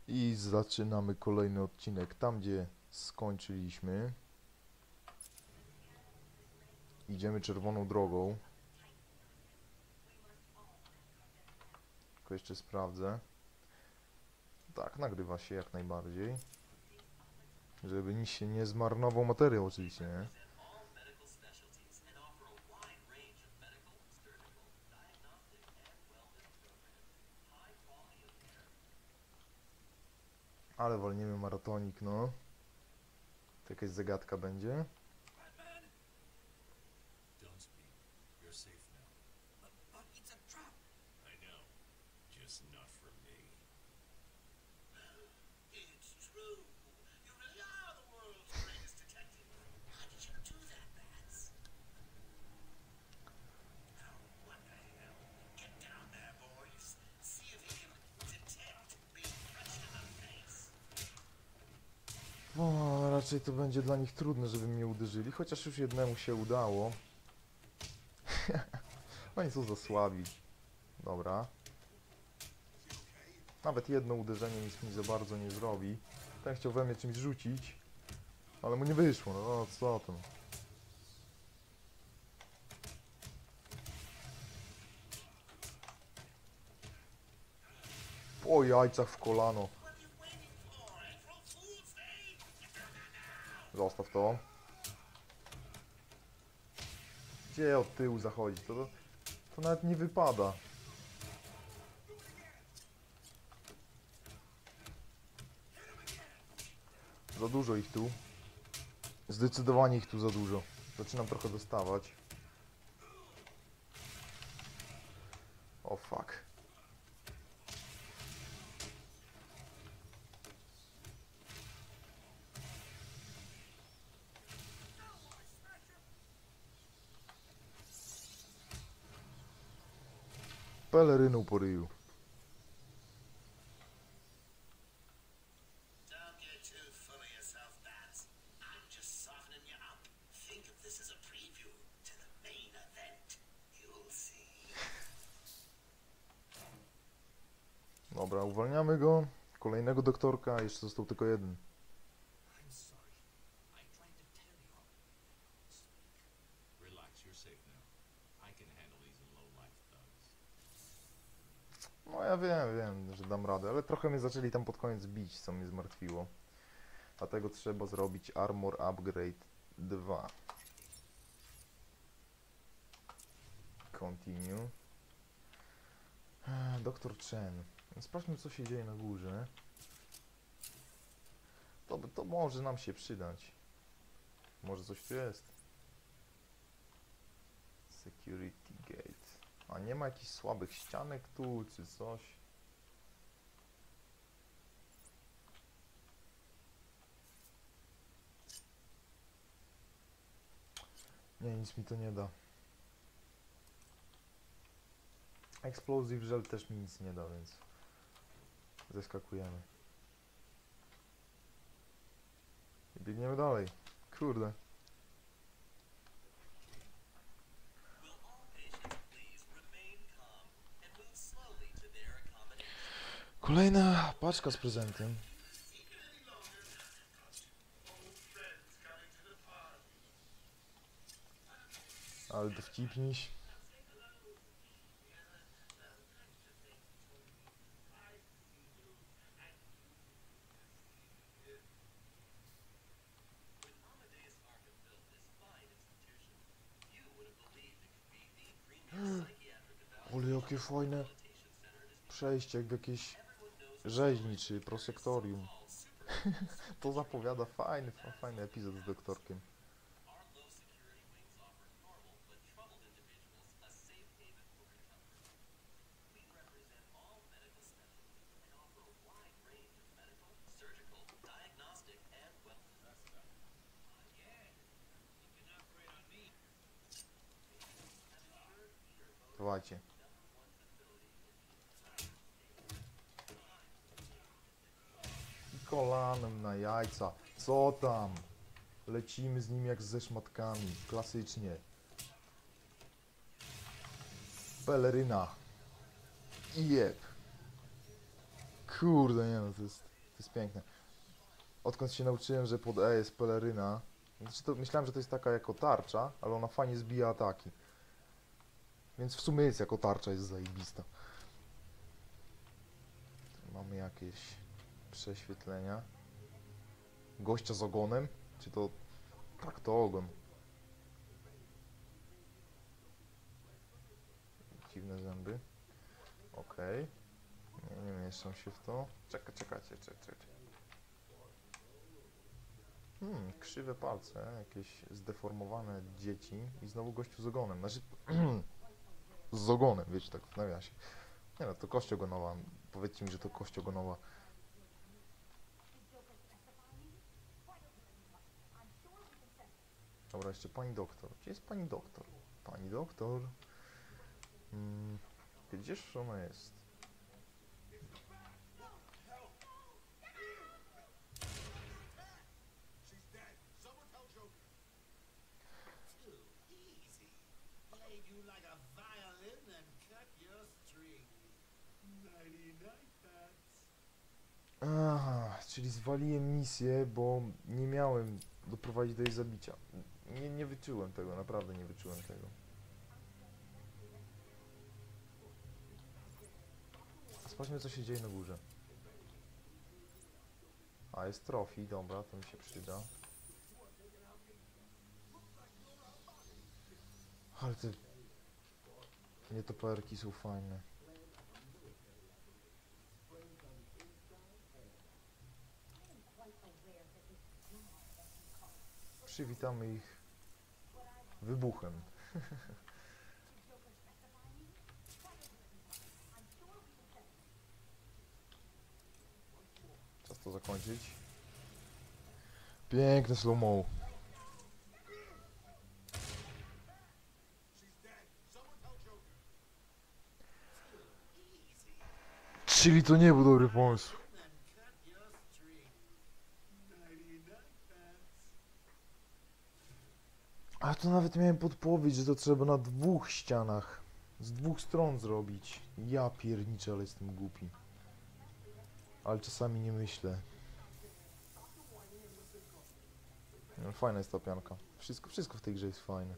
I zaczynamy kolejny odcinek tam, gdzie skończyliśmy. Idziemy czerwoną drogą. Tylko jeszcze sprawdzę. Tak, nagrywa się jak najbardziej. Żeby nic się nie zmarnował materiał oczywiście, nie? Ale walniemy maratonik, no. To jakaś zagadka będzie. Batman? Don't speak. You're safe now. But it's a trap. I know. Just not for me. It's true. You really are the world's greatest detective. How did you do that, Bats? Oh, what the hell? Get down there, boys. See if you can detect being punched in the face. O, raczej to będzie dla nich trudne, żeby mnie uderzyli. Chociaż już jednemu się udało. Oni są za słabi. Dobra. Nawet jedno uderzenie nic mi za bardzo nie zrobi. Ten chciał we mnie czymś rzucić, ale mu nie wyszło. No co tam. Po jajcach w kolano. What are you waiting for? April Fool's Day? Zostaw to. Gdzie od tyłu zachodzi? To nawet nie wypada. Za dużo ich tu. Zdecydowanie ich tu za dużo. Zaczynam trochę dostawać. O fuck. Peleryną po ryju. Don't get too full of yourself, Bats. I'm just softening you up. Think of this as a preview to the main event. You'll see. Dobra, uwalniamy go. Kolejnego doktorka, jeszcze został tylko jeden. I'm sorry. I tried to tell you. Speak. Relax, you're safe now. I can handle these low-life thugs. No ja wiem, że dam radę, ale trochę mnie zaczęli tam pod koniec bić, co mnie zmartwiło. Dlatego trzeba zrobić Armor Upgrade 2. Continue. Doktor Chen. Sprawdźmy, co się dzieje na górze. To może nam się przydać. Może coś tu jest. Security Gate. A nie ma jakichś słabych ścianek tu, czy coś? Nie, nic mi to nie da. Explosive Gel też mi nic nie da, więc zeskakujemy. I biegniemy dalej. Kurde. Will all patients please remain calm and move slowly to their accommodation? Kolejna paczka z prezentem. Secret any longer. Old friends coming to the party. Ale dowcipniś. When Amadeus Arkham built this fine institution, you would have believed it could be the premier psychiatric Ale jakie fajne rehabilitation center it is. przejście, jak w jakiejś Everyone knows rzeźni czy prosektorium. all super. To zapowiada fajny epizod z doktorkiem. Our low security wings offer normal but troubled individuals a safe haven for recovery. We represent all medical specialties and offer a wide range of medical, surgical, diagnostic, and wellness. Yeah, you can operate on me. Dawajcie. I kolanem na jajca. Co tam? Lecimy z nim jak ze szmatkami. Klasycznie. Peleryna. I jeb. Kurde, nie no, to jest To jest piękne. Odkąd się nauczyłem, że pod E jest peleryna, znaczy to myślałem, że to jest taka jako tarcza, ale ona fajnie zbija ataki. Więc w sumie jest jako tarcza, jest zajebista. Tu mamy jakieś prześwietlenia. Gościa z ogonem? Czy to... Tak, to ogon. Dziwne zęby. Okej. Nie mieszczą się w to. Czekajcie. Krzywe palce, jakieś zdeformowane dzieci i znowu gościu z ogonem. Znaczy, z ogonem, wiecie, tak w nawiasie. Nie no, to kość ogonowa. Powiedzcie mi, że to kość ogonowa. Dobra, jeszcze pani doktor. Gdzie jest pani doktor? Pani doktor. Gdzież ona jest? She's dead. Someone tell Joker. Too easy. Played you like a violin and cut your strings. 99 pets. Aha, czyli zwaliłem misję, bo nie miałem doprowadzić do jej zabicia. Nie wyczułem tego, naprawdę nie wyczułem tego. Sprawdźmy, co się dzieje na górze. A, jest trofi, dobra, to mi się przyda. Ale te nietoperki są fajne. Przywitamy ich wybuchem. Czas to zakończyć. Piękne slow-mo. She's dead. Someone tell Joker. Czyli to nie był dobry pomysł. And cut your strings. 99 pets. A to nawet miałem podpowiedź, że to trzeba na dwóch ścianach, z dwóch stron zrobić. Ja pierniczę, ale jestem głupi. Ale czasami nie myślę. No, fajna jest ta pianka. Wszystko w tej grze jest fajne.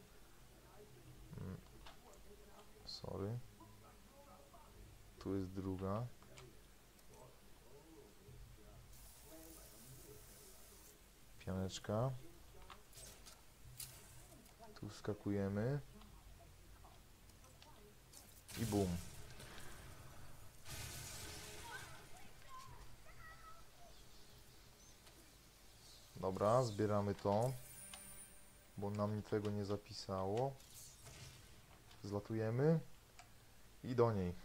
Sorry. Tu jest druga. Pianeczka. Tu wskakujemy. I bum. Dobra, zbieramy to. Bo nam tego nie zapisało. Zlatujemy. I do niej.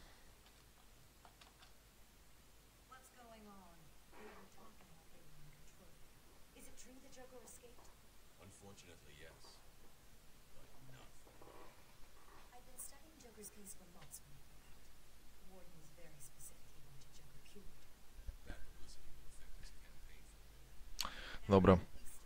What's going on? We were talking about they were in control. Is it true the Joker escaped? Unfortunately, yes. But not for long. I've been studying Joker's case for months when it broke out. Warden was very specific he wanted Joker cured. Bad publicity will affect his campaign for mayor. Dobra. He still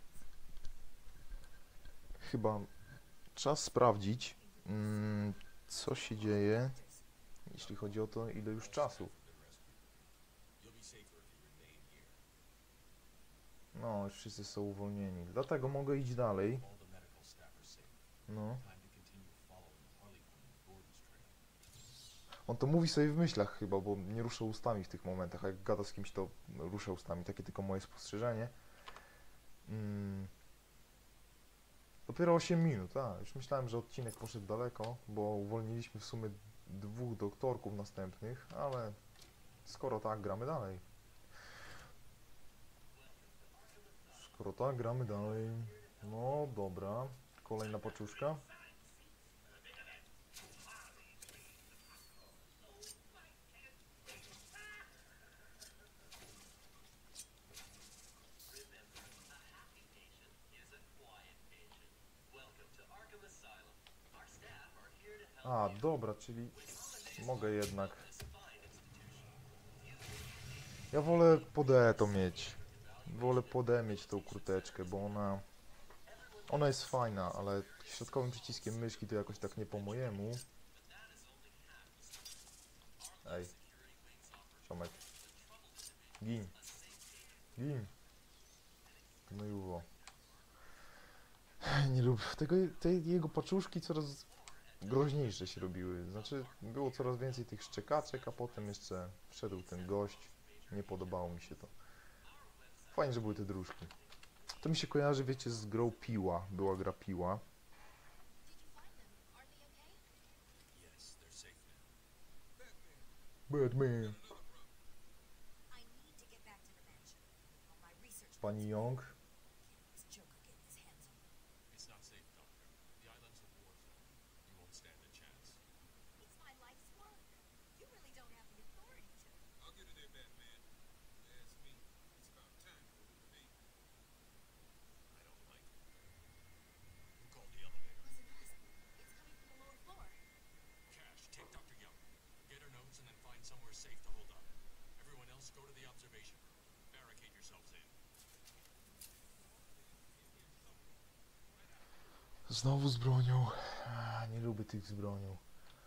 Chyba czas sprawdzić, co się dzieje, jeśli chodzi o to, ile już czasu. You'll be safer if you remain here. No, już wszyscy są uwolnieni. Dlatego mogę iść dalej. All the medical staff are safe. No. Time to continue following Harley Quinn and Gordon's trail. On to mówi sobie w myślach chyba, bo nie rusza ustami w tych momentach. A jak gada z kimś, to rusza ustami. Takie tylko moje spostrzeżenie. Dopiero 8 minut, a już myślałem, że odcinek poszedł daleko, bo uwolniliśmy w sumie dwóch doktorków następnych, ale skoro tak, gramy dalej. Skoro tak, gramy dalej. No dobra, kolejna paczuszka. A, dobra, czyli mogę jednak. Ja wolę pod E to mieć. Wolę pod E mieć tą kurteczkę, bo ona jest fajna, ale środkowym przyciskiem myszki to jakoś tak nie po mojemu. Ej. Ciomek. Gin. Gin. No i uwo. Nie lubię tego, te jego paczuszki coraz groźniejsze się robiły. Znaczy, było coraz więcej tych szczekaczek, a potem jeszcze wszedł ten gość. Nie podobało mi się to. Fajnie, że były te dróżki. To mi się kojarzy, wiecie, z grą Piła. Była gra Piła. Yes, they're safe now. Batman. I need to get back to the mansion. On my research Pani Young. is Joker getting his hands on me. It's not safe, Doctor. The island's a war zone. You won't stand a chance. It's my life's work. You really don't have the authority to. I'll get in there, Batman. Ask me. It's about time for it to be. I don't like it. Who called the elevator? Wasn't us. It's coming from the lower floor. Cash, take Dr. Young. Get her notes and then find somewhere safe to hold up. Everyone else go to the observation room. Barricade yourselves in. Znowu z bronią. Nie lubię tych z bronią.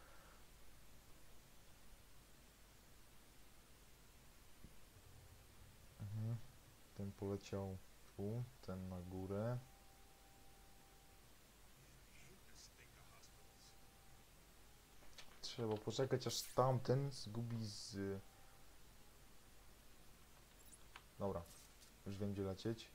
Ten poleciał tu, ten na górę. Trzeba poczekać, aż tamten zgubi z... Dobra, już wiem, gdzie lecieć.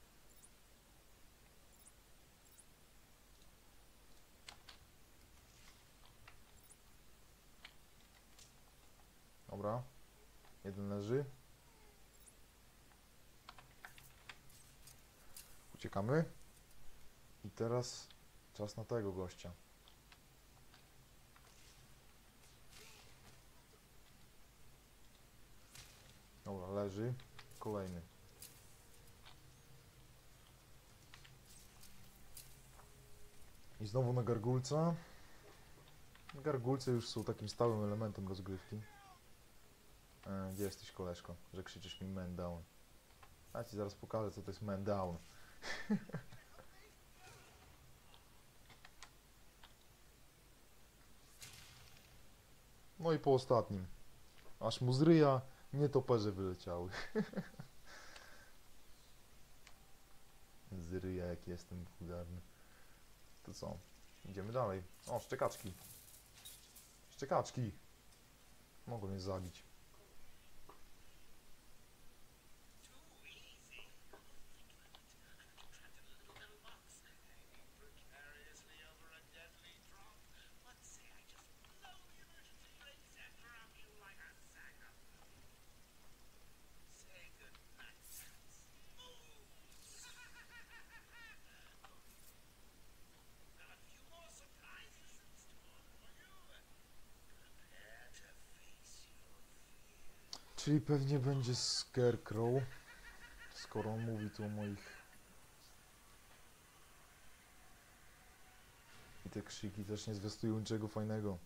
Dobra, jeden leży. Uciekamy. I teraz czas na tego gościa. Dobra, leży. Kolejny. I znowu na gargulca. Gargulce już są takim stałym elementem rozgrywki. Gdzie jesteś, koleżko? Że krzyczysz mi man down. Ja ci zaraz pokażę, co to jest man down. No i po ostatnim. Aż mu z ryja nietoperze wyleciały. Z ryja, jak jestem wulgarny. To co? Idziemy dalej. O, szczekaczki. Szczekaczki. Mogą mnie zabić. Precariously over a deadly drop. What say I just blow the emergency brakes and drop you like a sack of Say goodnight, smooth. Got a few more surprises in store for you. Prepare to face your fear. Czyli pewnie będzie Scarecrow. Skoro on mówi tu o moich... I te krzyki też nie zwiastują niczego fajnego.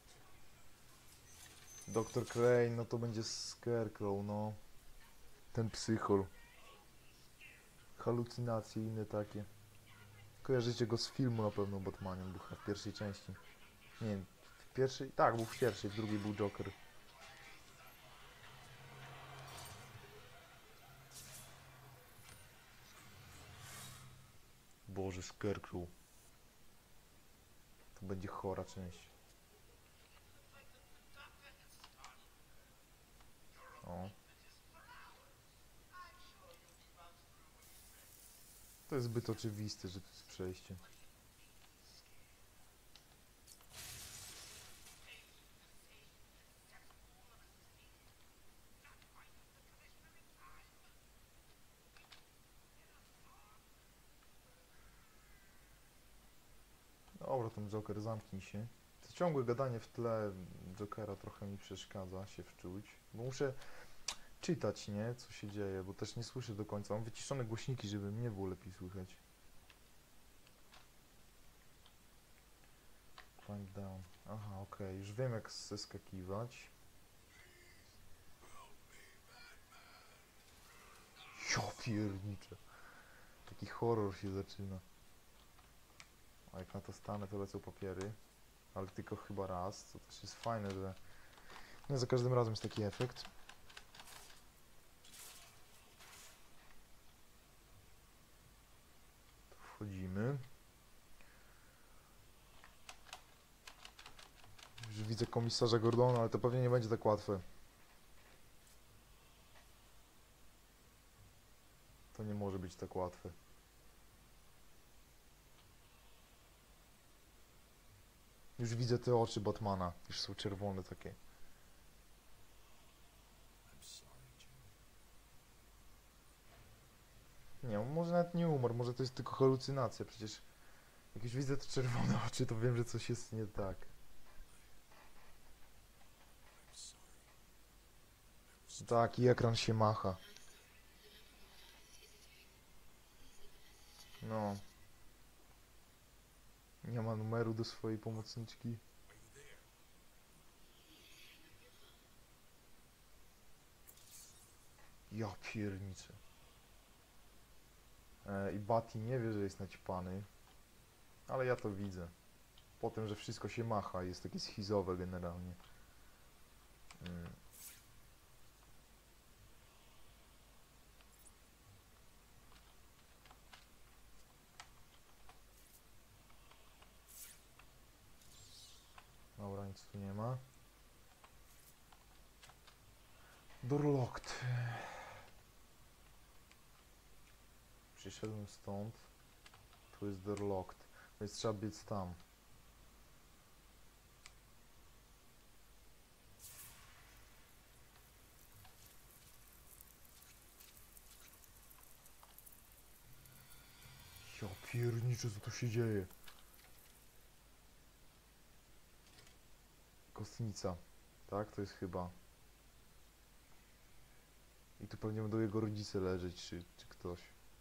Dr. Crane, no to będzie Scarecrow, no. Ten psychol. Halucynacje i inne takie. Kojarzycie go z filmu na pewno o Batmanie, był chyba w pierwszej części. Nie, w pierwszej? Tak, był w pierwszej, w drugiej był Joker. Boże, Scarecrow. To będzie chora część. O. To jest zbyt oczywiste, że to jest przejście. Dobra, ten Joker, zamknij się. To ciągłe gadanie w tle Jokera trochę mi przeszkadza się wczuć, bo muszę czytać, nie, co się dzieje, bo też nie słyszę do końca. Mam wyciszone głośniki, żeby mnie było lepiej słychać. Climb down. Aha, okej, już wiem, jak zeskakiwać. Jo piernicze. Taki horror się zaczyna. A jak na to stanę, to lecą papiery. Ale tylko chyba raz, co też jest fajne, że nie za każdym razem jest taki efekt. Wchodzimy. Już widzę komisarza Gordona, ale to pewnie nie będzie tak łatwe. To nie może być tak łatwe. Już widzę te oczy Batmana. Już są czerwone takie. I'm sorry, Joe. Nie, on może nawet nie umarł, może to jest tylko halucynacja. Przecież jak już widzę te czerwone oczy, to wiem, że coś jest nie tak. I'm sorry. Tak, i ekran się macha. No. Nie ma numeru do swojej pomocniczki. Are you there? Ja pierniczę. I Batty nie wie, że jest naćpany. Ale ja to widzę. Po tym, że wszystko się macha, jest takie schizowe generalnie. Dobra, nic tu nie ma. Door locked. Przyszedłem stąd. Tu jest door locked. Więc trzeba biec tam. Ja pierniczę, co tu się dzieje. Kostnica. Tak, to jest chyba. I tu pewnie będą jego rodzice leżeć, czy ktoś.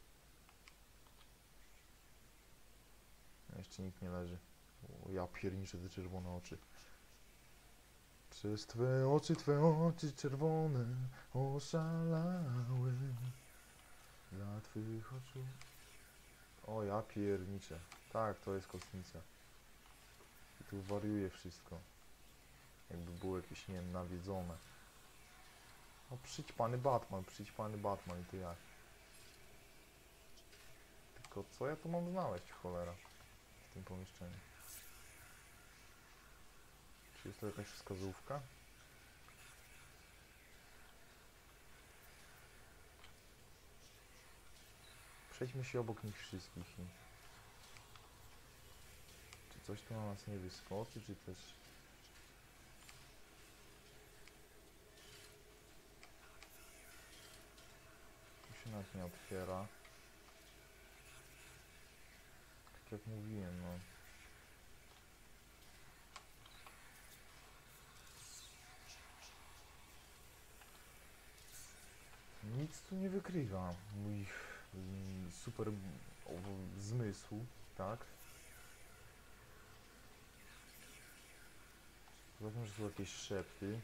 Jeszcze nikt nie leży. O, ja pierniczę te czerwone oczy. Przez twe oczy czerwone oszalały. Dla twych oczu. O, ja pierniczę. Tak, to jest kostnica. I tu wariuje wszystko. Jakby było jakieś, nie wiem, nawiedzone. O, przyćpany Batman i to jak? Tylko co ja tu mam znaleźć, cholera? W tym pomieszczeniu. Czy jest to jakaś wskazówka? Przejdźmy się obok nich wszystkich i... Czy coś tu na nas nie wyskoczy, czy też... Tu się nawet nie otwiera. Tak jak mówiłem, no. Nic tu nie wykrywa mój super zmysł, tak? Poza tym, że są jakieś szepty.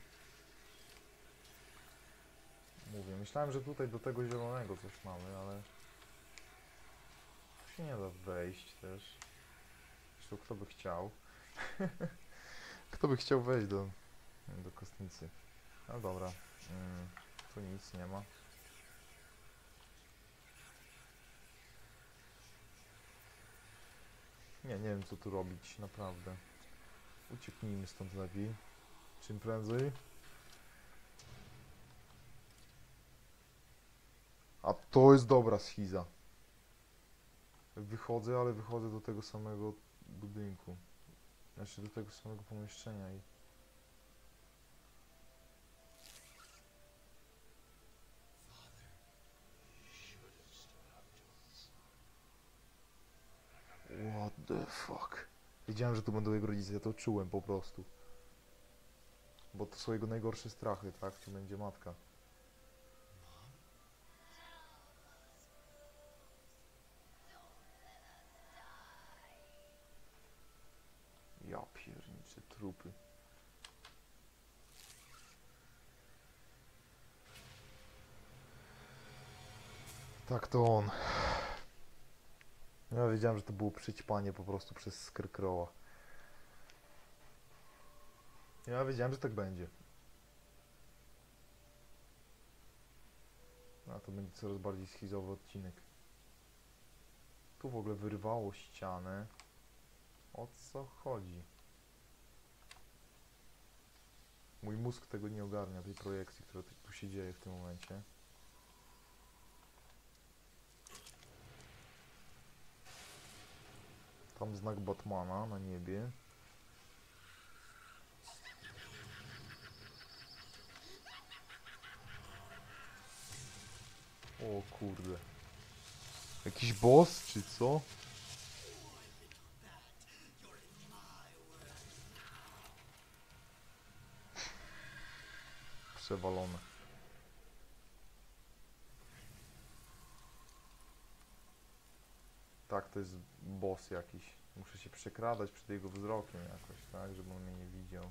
Mówię, myślałem, że tutaj do tego zielonego coś mamy, ale... Tu się nie da wejść też. Zresztą kto by chciał? Kto by chciał wejść do kostnicy? No dobra. Tu nic nie ma. Nie wiem co tu robić, naprawdę. Ucieknijmy stąd lepiej. Czym prędzej. A to jest dobra schiza. Wychodzę, ale wychodzę do tego samego budynku. Znaczy do tego samego pomieszczenia i... What the fuck? Wiedziałem, że tu będą jego rodzice, ja to czułem po prostu. Bo to są jego najgorsze strachy, tak? Tu będzie matka. Ja pierniczę, trupy. Tak, to on. Ja wiedziałem, że to było przyćpanie po prostu przez Scarecrowa. Ja wiedziałem, że tak będzie. A to będzie coraz bardziej schizowy odcinek. Tu w ogóle wyrwało ścianę. O co chodzi? Mój mózg tego nie ogarnia, tej projekcji, która tu się dzieje w tym momencie. Tam znak Batmana na niebie. O kurde. Jakiś boss czy co? Przewalone. Tak, to jest boss jakiś. Muszę się przekradać przed jego wzrokiem jakoś, tak? Żeby on mnie nie widział.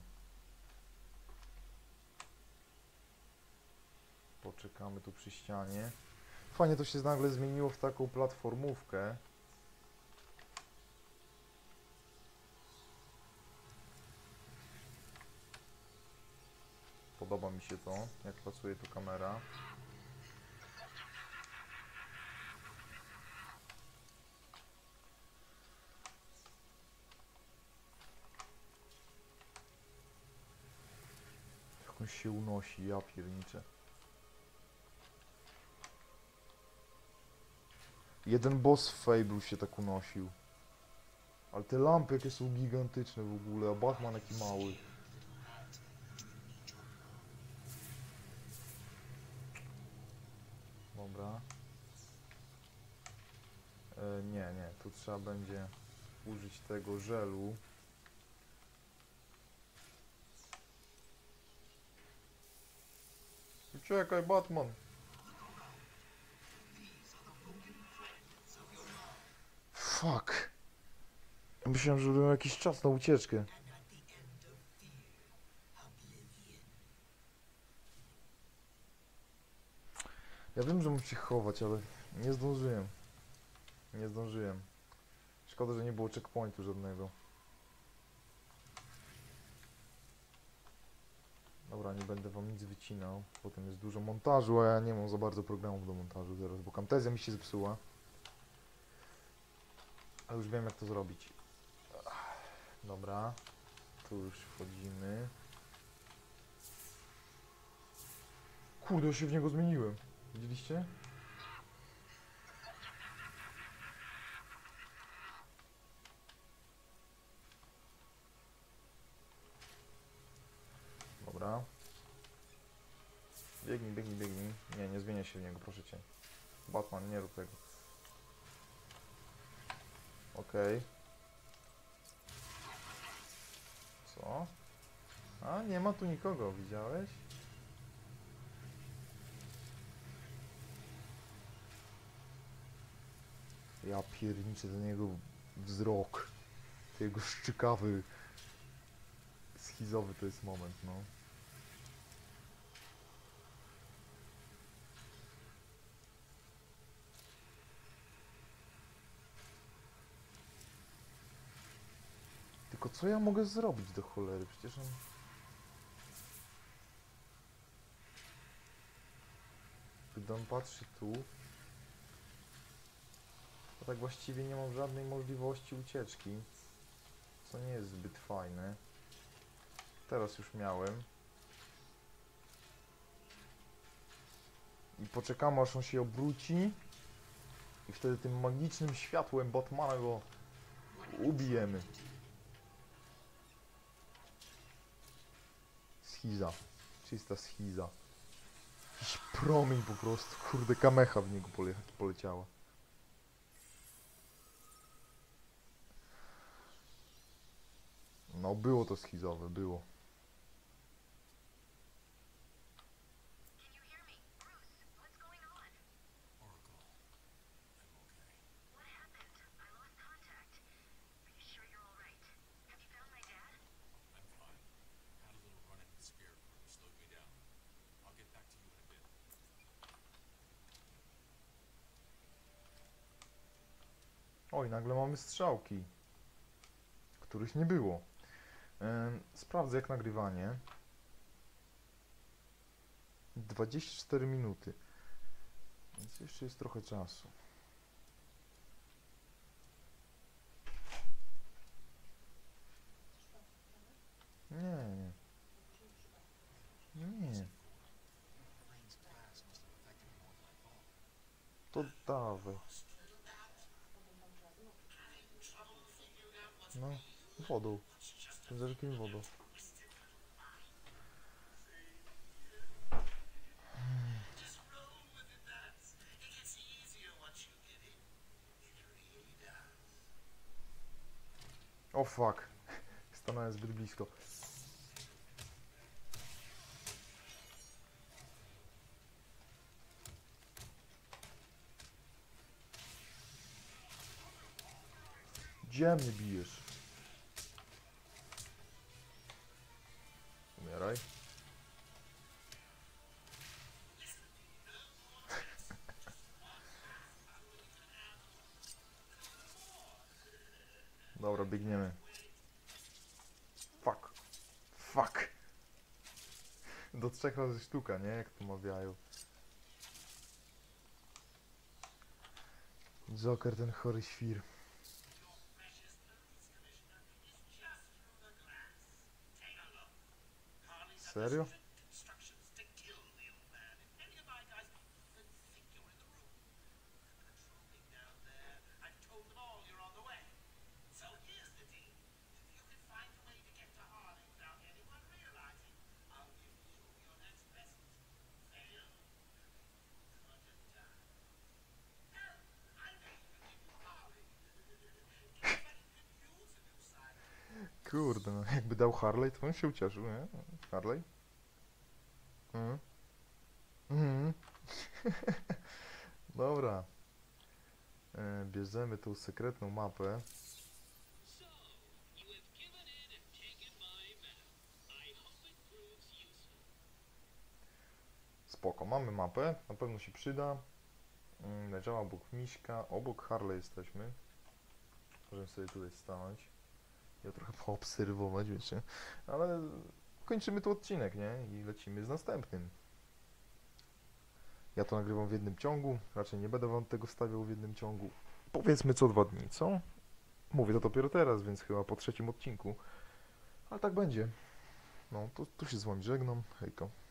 Poczekamy tu przy ścianie. Fajnie to się nagle zmieniło w taką platformówkę. Podoba mi się to, jak pracuje tu kamera. Jak on się unosi, ja pierniczę. Jeden boss w Fable się tak unosił. Ale te lampy jakie są gigantyczne w ogóle, a Batman jaki mały. Dobra. Nie, tu trzeba będzie użyć tego żelu. Uciekaj, Batman! Fuck! Myślałem, że był jakiś czas na ucieczkę. Ja wiem, że muszę się chować, ale nie zdążyłem. Nie zdążyłem. Szkoda, że nie było checkpointu żadnego. Dobra, nie będę wam nic wycinał. Potem jest dużo montażu, a ja nie mam za bardzo programów do montażu teraz, bo Camtasia mi się zepsuła. A już wiem, jak to zrobić. Dobra. Tu już wchodzimy. Kurde, ja się w niego zmieniłem. Widzieliście? Dobra. Biegnij, biegnij, biegnij. Nie, nie zmieniaj się w niego, proszę cię. Batman, nie rób tego. Okej. Co? A, nie ma tu nikogo, widziałeś? Ja pierniczę ten jego wzrok. Ten jego szczykawy, schizowy to jest moment, no. Tylko co ja mogę zrobić do cholery? Przecież on... Gdy on patrzy tu, to tak właściwie nie mam żadnej możliwości ucieczki, co nie jest zbyt fajne. Teraz już miałem. I poczekamy, aż on się obróci i wtedy tym magicznym światłem Batmana go ubijemy. Schiza. Czysta schiza. Jakiś promień po prostu. Kurde, kamecha w niego poleciała. No, było to schizowe, było. Can you hear me? Bruce, what's going on? Oracle, I'm okay. What happened? I lost contact. Are you sure you're all right? Have you found my dad? I'm fine. Had a little run-in with Scarecrow. Slowed me down. I'll get back to you in a bit. Oj, nagle mamy strzałki, których nie było. Sprawdzę jak nagrywanie. 24 minuty. Więc jeszcze jest trochę czasu. To dawaj. No, wodą. Z jakim wodą? Just roll with it, lads. It gets easier once you get in. It really does. O fuck. Stanąłem zbyt blisko. Gdzie mnie bijesz? Umieraj. Dobra, biegniemy. Fuck. Fuck. Do 3 razy sztuka, nie? Jak to mawiają. Joker, ten chory świr. Precious police commissioner is just through the glass. Take a look. Harley's under Serio? strict instructions to kill the old man. If any of my guys even think you're in the room. The control thing down there, I've told them all you're on the way. So here's the deal. If you can find a way to get to Harley without anyone realizing, I'll give you your next present. Fail? Cut and die. Hell, I may even give you Harley. Anybody could use a new side. Kurde, no jakby dał Harley, to bym się ucieszył, nie? Harley? Mhm. Mhm. Dobra. Bierzemy tą sekretną mapę. So, you have given in and taken my map. I hope it proves useful. Spoko, mamy mapę, na pewno się przyda. Leżała obok Miśka, obok Harley jesteśmy. Możemy sobie tutaj stanąć. Ja trochę poobserwować, wiecie. Ale kończymy tu odcinek, nie? I lecimy z następnym. Ja to nagrywam w jednym ciągu. Raczej nie będę wam tego wstawiał w jednym ciągu. Powiedzmy co 2 dni, co? Mówię to dopiero teraz, więc chyba po 3. odcinku. Ale tak będzie. No, to tu się z wami żegnam. Hejka.